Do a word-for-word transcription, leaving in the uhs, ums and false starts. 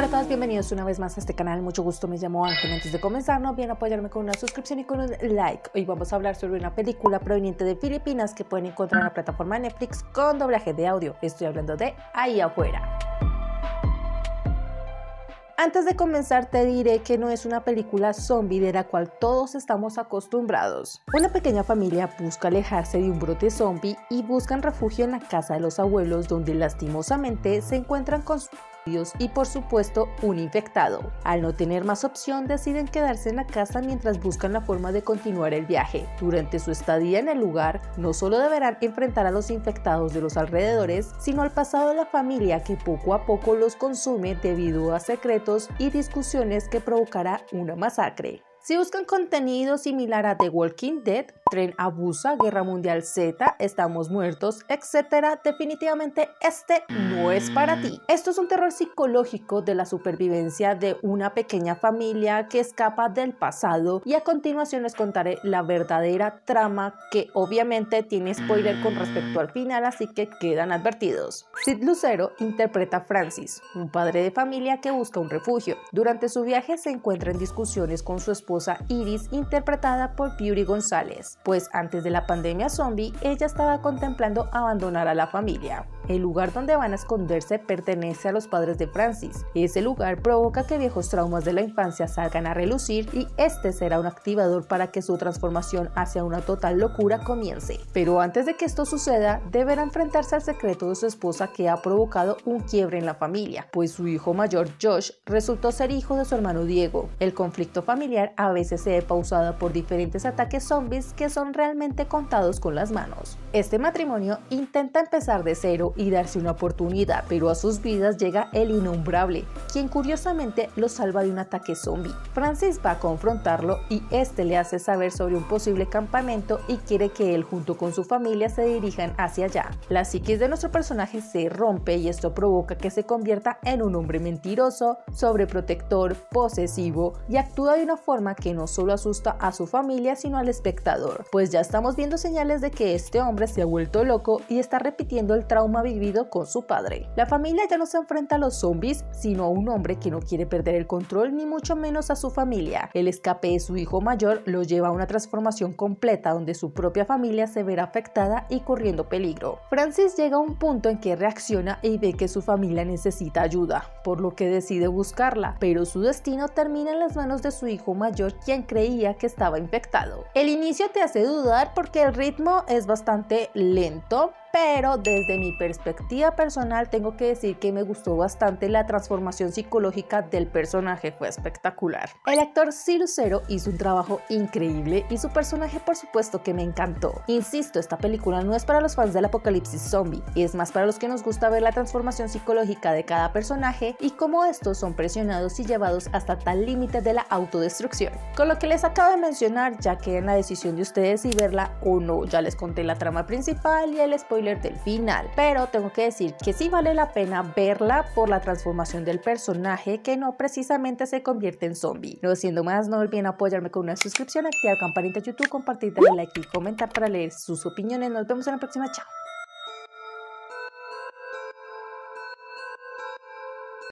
Hola a todos, bienvenidos una vez más a este canal, mucho gusto, me llamo Ángel. Antes de comenzar no olviden apoyarme con una suscripción y con un like. Hoy vamos a hablar sobre una película proveniente de Filipinas que pueden encontrar en la plataforma Netflix con doblaje de audio. Estoy hablando de Ahí Afuera. Antes de comenzar te diré que no es una película zombie de la cual todos estamos acostumbrados. Una pequeña familia busca alejarse de un brote zombie y buscan refugio en la casa de los abuelos, donde lastimosamente se encuentran con sus y por supuesto un infectado. Al no tener más opción deciden quedarse en la casa mientras buscan la forma de continuar el viaje. Durante su estadía en el lugar no solo deberán enfrentar a los infectados de los alrededores, sino al pasado de la familia que poco a poco los consume debido a secretos y discusiones que provocará una masacre. Si buscan contenido similar a The Walking Dead, Tren a Busan, Guerra Mundial Z, Estamos Muertos, etcétera, definitivamente este no es para ti. Esto es un terror psicológico de la supervivencia de una pequeña familia que escapa del pasado, y a continuación les contaré la verdadera trama, que obviamente tiene spoiler con respecto al final, así que quedan advertidos. Sid Lucero interpreta a Francis, un padre de familia que busca un refugio. Durante su viaje se encuentra en discusiones con su esposa Iris, interpretada por Beauty González, pues antes de la pandemia zombie ella estaba contemplando abandonar a la familia. El lugar donde van a esconderse pertenece a los padres de Francis. Ese lugar provoca que viejos traumas de la infancia salgan a relucir, y este será un activador para que su transformación hacia una total locura comience. Pero antes de que esto suceda, deberá enfrentarse al secreto de su esposa, que ha provocado un quiebre en la familia, pues su hijo mayor Josh resultó ser hijo de su hermano Diego. El conflicto familiar a veces se ve pausado por diferentes ataques zombies que son realmente contados con las manos. Este matrimonio intenta empezar de cero y darse una oportunidad, pero a sus vidas llega el innombrable, quien curiosamente los salva de un ataque zombie. Francis va a confrontarlo y este le hace saber sobre un posible campamento y quiere que él junto con su familia se dirijan hacia allá. La psiquis de nuestro personaje se rompe y esto provoca que se convierta en un hombre mentiroso, sobreprotector, posesivo, y actúa de una forma que no solo asusta a su familia sino al espectador, pues ya estamos viendo señales de que este hombre se ha vuelto loco y está repitiendo el trauma vivido con su padre. La familia ya no se enfrenta a los zombies, sino a un hombre que no quiere perder el control, ni mucho menos a su familia. El escape de su hijo mayor lo lleva a una transformación completa donde su propia familia se verá afectada y corriendo peligro. Francis llega a un punto en que reacciona y ve que su familia necesita ayuda, por lo que decide buscarla, pero su destino termina en las manos de su hijo mayor, quien creía que estaba infectado. El inicio te hace dudar porque el ritmo es bastante lento, pero desde mi perspectiva personal tengo que decir que me gustó bastante. La transformación psicológica del personaje fue espectacular. El actor Sid Lucero hizo un trabajo increíble y su personaje por supuesto que me encantó. Insisto, esta película no es para los fans del apocalipsis zombie, es más para los que nos gusta ver la transformación psicológica de cada personaje y cómo estos son presionados y llevados hasta tal límite de la autodestrucción. Con lo que les acabo de mencionar ya queda en la decisión de ustedes si verla o no. Ya les conté la trama principal y el spoiler del final, pero tengo que decir que sí vale la pena verla por la transformación del personaje, que no precisamente se convierte en zombie. No siendo más, no olviden apoyarme con una suscripción, activar campanita de YouTube, compartir, darle like y comentar para leer sus opiniones. Nos vemos en la próxima, chao.